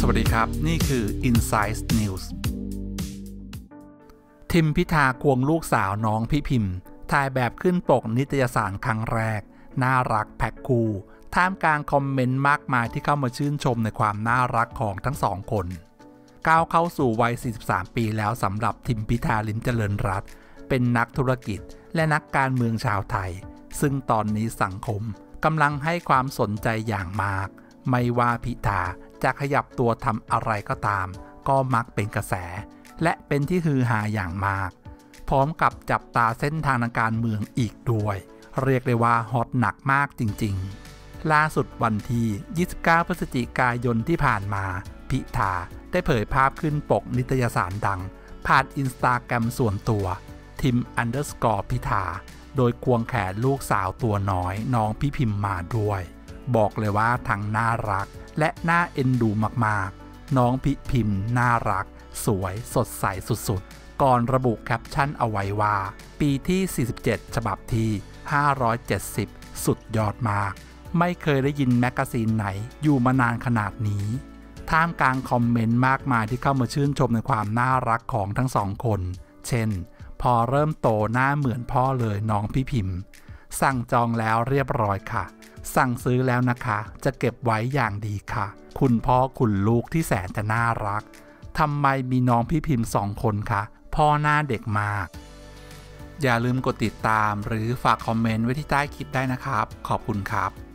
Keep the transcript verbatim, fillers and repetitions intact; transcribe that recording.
วัสดีครับนี่คือ Insights News ทิมพิธาควงลูกสาวน้องพี่พิมพ์ถ่ายแบบขึ้นปกนิตยสารครั้งแรกน่ารักแพ็คคูลท่ามกลางคอมเมนต์มากมายที่เข้ามาชื่นชมในความน่ารักของทั้งสองคนก้าวเข้าสู่วัยสี่สิบสามปีแล้วสำหรับทิมพิธาลิ้มเจริญรัตน์เป็นนักธุรกิจและนักการเมืองชาวไทยซึ่งตอนนี้สังคมกำลังให้ความสนใจอย่างมากไม่ว่าพิธาจะขยับตัวทำอะไรก็ตามก็มักเป็นกระแสและเป็นที่ฮือฮาอย่างมากพร้อมกับจับตาเส้นทางการเมืองอีกด้วยเรียกได้ว่าฮอตหนักมากจริงๆล่าสุดวันที่ยี่สิบเก้าพฤศจิกายนที่ผ่านมาพิธาได้เผยภาพขึ้นปกนิตยสารดังผ่านอินสตาแกรมส่วนตัวทิมอันเดอร์สกอร์พิธาโดยควงแขนลูกสาวตัวน้อยน้องพี่พิมพ์มาด้วยบอกเลยว่าทั้งน่ารักและน่าเอ็นดูมากๆน้องพี่พิมพ์น่ารักสวยสดใสสุดๆก่อนระบุแคปชั่นเอาไว้ว่าปีที่สี่สิบเจ็ดฉบับที่ห้าร้อยเจ็ดสิบสุดยอดมากไม่เคยได้ยินแมกกาซีนไหนอยู่มานานขนาดนี้ท่ามกลางคอมเมนต์มากมายที่เข้ามาชื่นชมในความน่ารักของทั้งสองคนเช่นพอเริ่มโตหน้าเหมือนพ่อเลยน้องพี่พิมพ์สั่งจองแล้วเรียบร้อยค่ะสั่งซื้อแล้วนะคะจะเก็บไว้อย่างดีค่ะคุณพ่อคุณลูกที่แสนจะน่ารักทำไมมีน้องพี่พิมพ์สองคนคะพ่อหน้าเด็กมากอย่าลืมกดติดตามหรือฝากคอมเมนต์ไว้ที่ใต้คลิปได้นะครับขอบคุณครับ